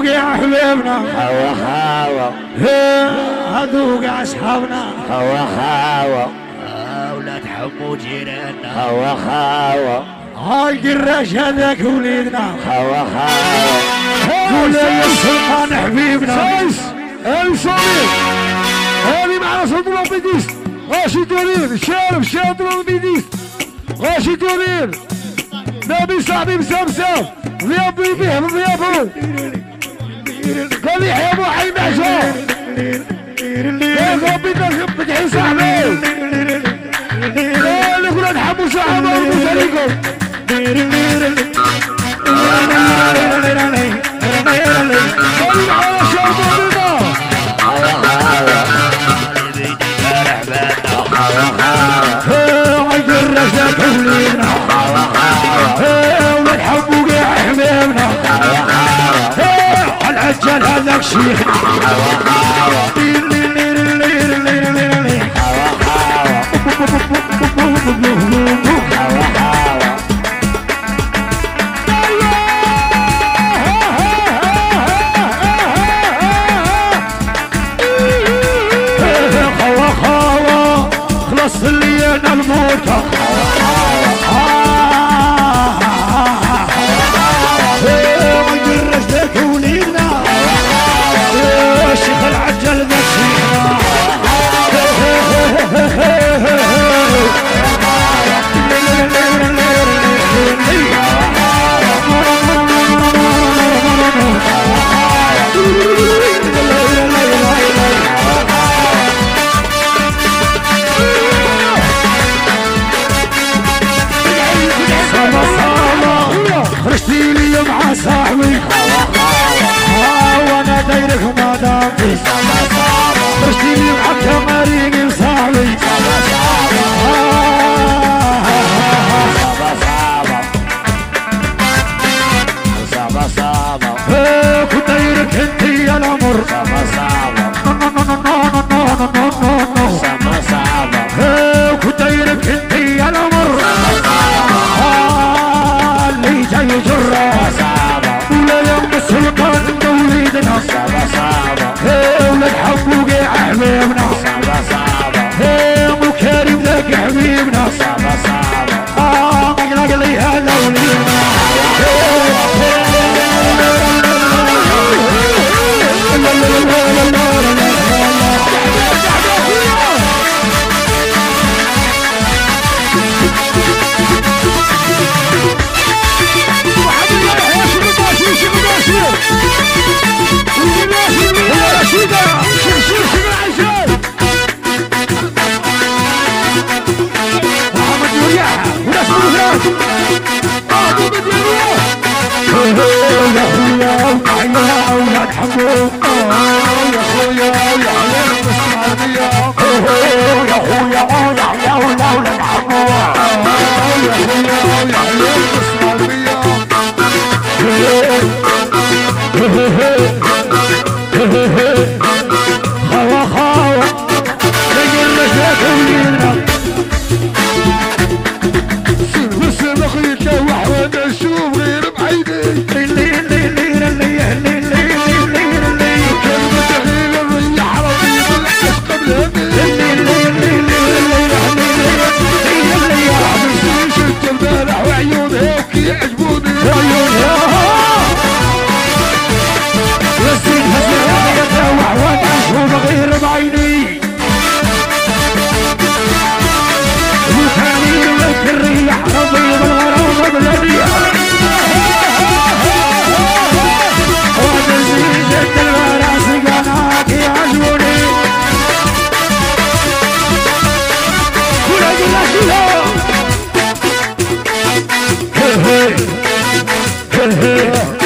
وقع حبيبنا هوا هوا هذوق اصحابنا هوا هوا اولاد حمو جيراننا هوا هوا هاي قراش هذاك وليدنا هوا هوا قول يا السلطان حبيبنا سايس الصومي هذه معنا صدر البيديس غاشي دورير شارب البيديس غاشي دورير نبي صاحبي مسامسام ضياب بيه ضيابه قال لي يا ابو حي معشار يا ربي بدحي صاحبي قال لك ولاد حمو صاحبه ومساليكم العجل هذاك شيخ خلص لي انا الموت الشيخ العجل ذا الشيخ خرجتي لي مع صاحبي وانا دايرك ما دامتي خرجتي لي مع تماريني وصاحبي كنت دايرك انتي يا الامر كنت دايرك انتي يا الامر اللي جاي جرة ولا يوم السلطان وليدنا ولاد حمو وقع حبيبنا وكريم ذاك حبيبنا اقلق لي هذا وليدنا يا اولاد حمو يا خويا يا عيال الاسماعيليه يا خويا يا اولاد حمو يا خويا يا عيال الاسماعيليه خوا خوا رجل رجلك ولينا سلم اخيك وحوان اشوف غير بعيدي غير بعيني وكاني لك الريح رضيض الغرام بلدي ونزيد الراس قناك يعجبني ولا جلاشي